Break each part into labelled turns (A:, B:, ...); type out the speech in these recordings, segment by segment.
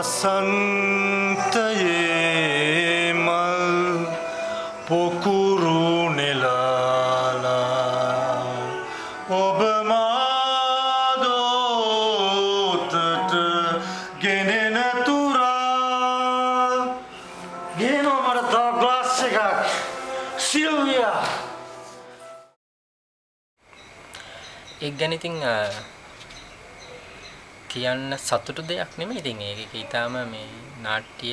A: වසන්තයේ මල් පොකුරු නෙලාලා ඔබ මාදෝතට ගෙනෙන තුරා ගේනවා මට තව ග්ලාස් එකක් සිල්වියා
B: ඒක ගැන ඉතින් කියන්න සතුටු දෙයක් නෙමෙයි. ඉතින් ඒක ඊටාම මේ නාට්‍ය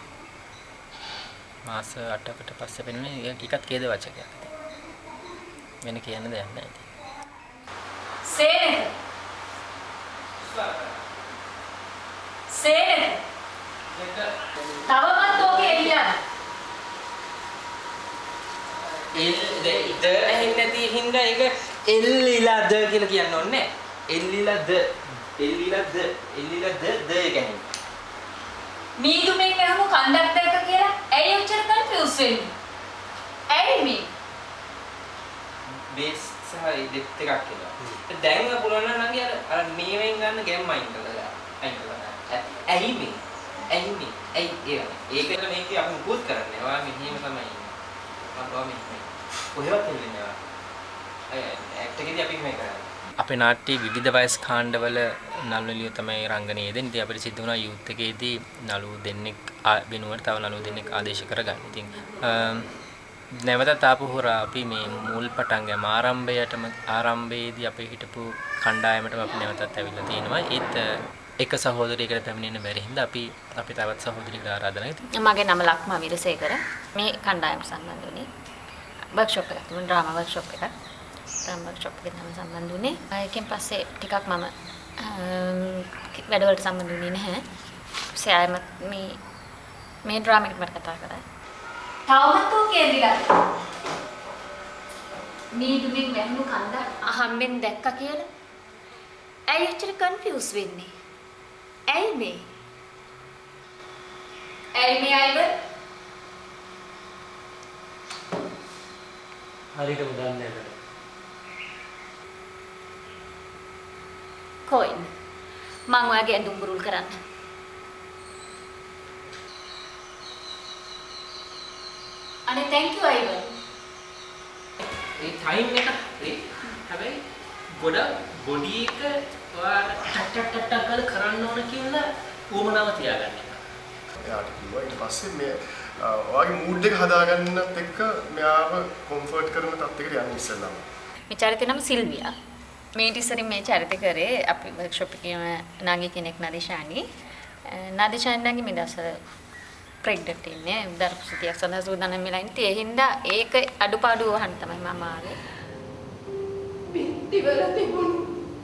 B: මාස 8කට පස්සේ වෙන්නේ ඒකත් කේද වචකයක්. වෙන කියන්න දෙයක් නැහැ ඉතින්.
C: සේන තවමත් ඔකේ එළියන
B: ද ඇහෙන්නේ නැති හින්දා ඒක එල්ලිලාද කියලා කියන්න ඕනේ. එල්ලිලාද එල්ලිලාද කියන්නේ.
C: මීදුමෙන් ගහමු කන්දක් දැක්ක කියලා ඇයි ඔච්චර කන්ෆියුස් වෙන්නේ? ඇයි මේ?
B: බේස් සහ ඩෙප්ත් එකක් කියලා. දැන් පුළුවන් නම් නංගි අර මේවෙන් ගන්න ගැම්ම අයින් කළා. ඇයි මේ? ඇයි ඒකට මේක අපි මුකුත් කරන්නේ. ඔයා මෙහෙම තමයි. ඔයා මෙහෙම. කොහෙවත් ඉන්නේ නැහැ. ඇක්ට් එකේදී අපි මේ කරන්නේ. අපේ නාට්‍යයේ විවිධ වයස් කාණ්ඩවල නළුනිලිය තමයි රංගනයේ දෙන්නේ. ඉතින් අපිට සිද්ධ වුණා යූත් එකේදී නළුවෝ දෙන්නෙක් වෙනුවට තව නළුවෝ දෙන්නෙක් ආදේශ කරගන්න. ඉතින් නැවතත් ආපහු හොරා අපි මේ මුල් පටන් ගම ආරම්භයේදී අපේ හිටපු කණ්ඩායමටම අපි නැවතත් ඇවිල්ලා තිනවා. ඒත් එක සහෝදරියකට පැමිණෙන්න බැරි හින්දා අපි තවත් සහෝදරියකට ආරාධනා කළා.
D: මගේ නම ලක්මා විරසේකර. මේ කණ්ඩායමට සම්බන්ධ වුණේ වර්ක්ෂොප් එකක්. මම ඩ්‍රාමා වර්ක්ෂොප් එකක්. ඩ්‍රාමා වර්ක්ෂොප් එකට තමයි සම්බන්ධ වුණේ. ඒකෙන් පස්සේ ටිකක් මම වැඩවලට සම්බන්ධ වුණේ නැහැ. සෑම මේ ඩ්‍රාමා එකට මට කතා කරා.
C: තවමත් ඔකේ එළියන මීදුමෙන් වැහුණු කන්ද
D: අහම්බෙන් දැක්කා කියලා ඇයි ඔච්චර කන්ෆියුස් වෙන්නේ? ඇයි මේ?
C: අයිව
B: හරියට උදන්නේ නැහැ.
D: කොයින් මං ඔයාගේ ඇඳුම් බුරුල් කරන්න.
C: අනේ thank you අයිව.
B: ඒ ටයිම් එක හැබැයි ගොඩක් බොඩි එක ඔයාලා ටක් කරන්න ඕන කියලා උවමනාව තියාගන්න.
E: එයාට කිව්වා ඊට පස්සේ මේ ඔයාගේ මූඩ් එක හදාගන්නත් එක්ක මෙයාව කොම්ෆර්ට් කරන තත්යකට යන්න ඉස්සෙල්ලාම.
D: මේ චරිතේ නම සිල්වියා. මේ ඉතිසරින් මේ චරිතය කරේ අපි වර්ක්ෂොප් එකේ නාගි කෙනෙක් නදිෂානි. නදිෂානි නැගි මේ දවස්වල ප්‍රෙග්නන්ට් ඉන්නේ. දරුසුතියක් සඳහා සූදානම් වෙලා ඉන්නේ. ඒ හින්දා ඒක අඩුපාඩු වහන්න තමයි මම ආවේ.
C: බින්දිවල තිබුණු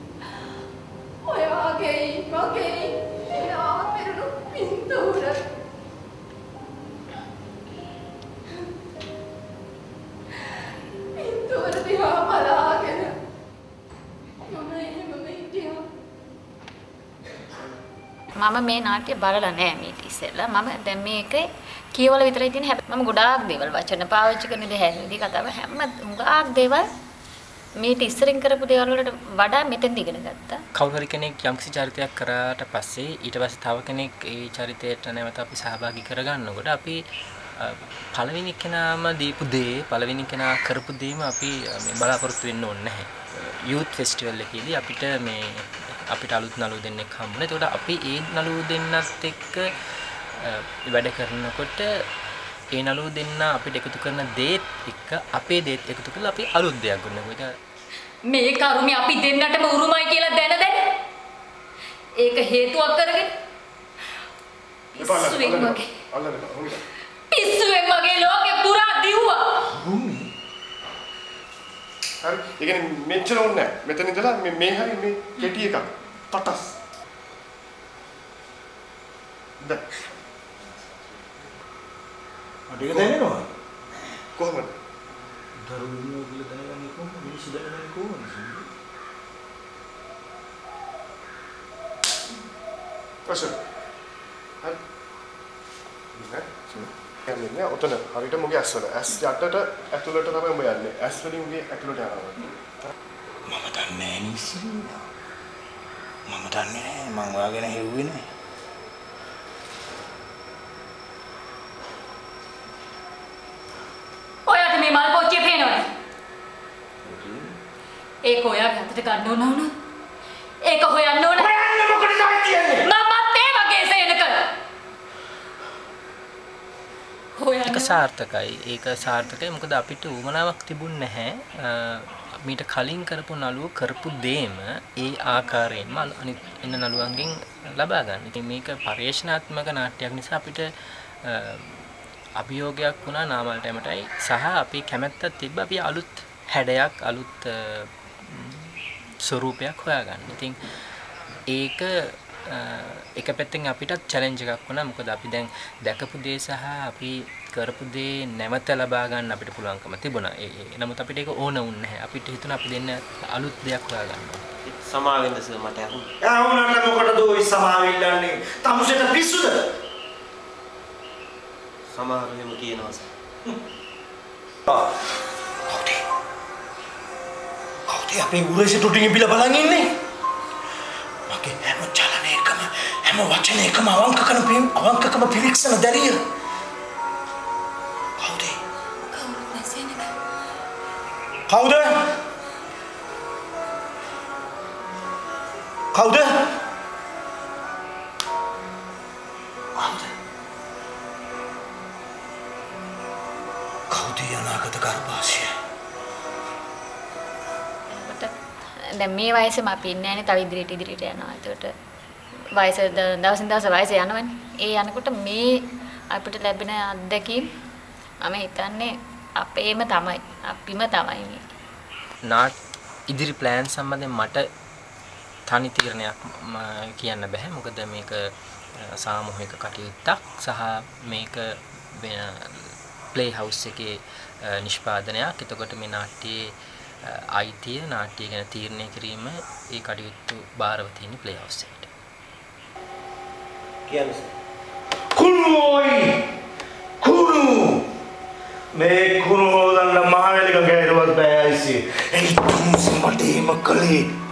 C: ඔයාගේ මගේ එයා පෙරණු පින්තූර දිහා බලාගෙන මම එහෙමම හිටියා.
D: මම මේ නාට්‍ය බලලා නෑ මේ ඉතිසෙල්ලා. මම දැන් මේකේ කියවල විතරයි තියෙන. හැබැයි මම ගොඩාක් දේවල් වචන පාවිච්චි කරන දේ හැදෙන්නේ කතාව හැම ගොඩාක් දේවල් මේ ඉස්සරින් කරපු දේවල් වලට වඩා මෙතෙන්ද ඉගෙන ගත්තා.
B: කවුරු හරි කෙනෙක් යම්කිසි චරිතයක් කරාට පස්සේ ඊට පස්සේ තව කෙනෙක් ඒ චරිතයට නැවත අපි සහභාගී කරගන්නකොට අපි පළවෙනි කෙනාම දීපු දේ පළවෙනි කෙනා කරපු දේම අපි මේ බලාපොරොත්තු වෙන්න ඕනේ නැහැ. යූත් ෆෙස්ටිවල් එකේදී අපිට අලුත් නළුවෝ දෙන්නෙක් හම්බුණා. ඒකට අපි ඒ නළුවෝ දෙන්නත් එක්ක වැඩ කරනකොට ඒ නළුවෝ දෙන්න අපිට එකතු කරන දේත් එක්ක අපේ දේත් එකතු කරලා අපි අලුත් දෙයක් ගන්නවා.
C: මේ කරුමේ අපි දෙන්නටම උරුමයි කියලා දැන ඒක හේතුවක් කරගෙන පිස්සුවෙන් වගේ ලෝකේ පුරා දිව්වා.
E: හරි. ඒ කියන්නේ මෙච්චර ඕනේ නැහැ. මෙතන ඉඳලා මේ හරි මේ කෙටි එකක්. තටස්. දැන්
A: අඩේක දැනෙනවා.
E: කොහොමද?
A: දරුණුව කියලා දැනගන්නේ කොහොමද? මිනිස්සු දැනගන්නේ කොහොමද? ඔසර්. හරි. යන්නේ ඔතන හරියට මොගේ ඇස් වල. ඇස් යටට ඇතුළට තමයි ඔබ යන්නේ. ඇස් වලින් උගේ ඇතුළට යනවා. මම දන්නේ නැහැ නිස්සි. මම දන්නේ නැහැ. මං ඔයාගෙන හෙව්වේ නැහැ.
C: ඒක ඔයාගේ අතට ගන්න ඕන වුණොත් ඒක හොයන්න ඕන.
F: හොයන්න මොකටද කියන්නේ?
C: මමත් ඒ වගේ සේනක. හොයන්න.
B: ඒක සාර්ථකයි. ඒක සාර්ථකයි. මොකද අපිට උවමනාවක් තිබුණ නැහැ. මීට කලින් කරපු නළුව කරපු දේම ඒ ආකාරයෙන්ම අනිත් එන නළුවන්ගෙන් ලබා ගන්න. ඉතින් මේක පරිේශනාත්මක නාට්‍යයක් නිසා අපිට අභියෝගයක් වුණා නාමල් ටැමටයි සහ අපි කැමැත්තක් තිබ්බ අපි අලුත් හැඩයක් අලුත් ස්වරූපයක් හොයාගන්න. ඉතින් ඒක එක පැත්තෙන් අපිටත් චැලෙන්ජ් එකක් වුණා. මොකද අපි දැන් දැකපු දේ සහ අපි කරපු දේ නැවත ලබා ගන්න අපිට පුළුවන්කම තිබුණා. නමුත් අපිට ඒක ඕන වුණේ නැහැ. අපිට හිතුණා අපි දෙන්න අලුත් දෙයක් හොයාගන්න.
G: සමාවෙන්න සර් මට අහුණා.
F: ආවුනට මොකටද ඔය සමාවෙල්ලන්නේ? තමුසෙට පිස්සුද?
G: සමහරවිටම කියනවා සර්.
F: කවුද අපේ උරේසි ටුටින් බිල බලන් ඉන්නේ? මගේ හැම චලනයකම හැම වචනයකම අවංකකම පිරික්සන දැරිය. කවුද? කවුද? කවුද අනාගත ගර්භාෂය?
D: දැන් මේ වයසේම අපි ඉන්නේ නැහැ නේ. තව ඉදිරියට යනවා. ඒකට වයස දවසින් දවස වයස යනවනේ. ඒ යනකොට මේ අපිට ලැබෙන අත්දැකීම් මම හිතන්නේ අපේම තමයි. අපිම තමයි මේ.
B: ඉදිරි ප්ලෑන් සම්බන්ධයෙන් මට තනි තීරණයක් කියන්න බෑ. මොකද මේක සාමූහික කටයුත්තක් සහ මේක ප්ලේ හවුස් එකේ නිෂ්පාදනයක්. එතකොට මේ නාට්‍යයේ අයිතිය නාට්‍ය ගැන තීරණය කිරීම ඒ කටයුතු බාරව තියෙන ප්ලේ හවුස් එකට.
F: කියන්නේ කුණුයි කුණු මේ කුණු හොදන්න මහවැලික ගෑරුවත් බෑ ඇයිසි. ඒ තුන් සිම්බටේම කලේ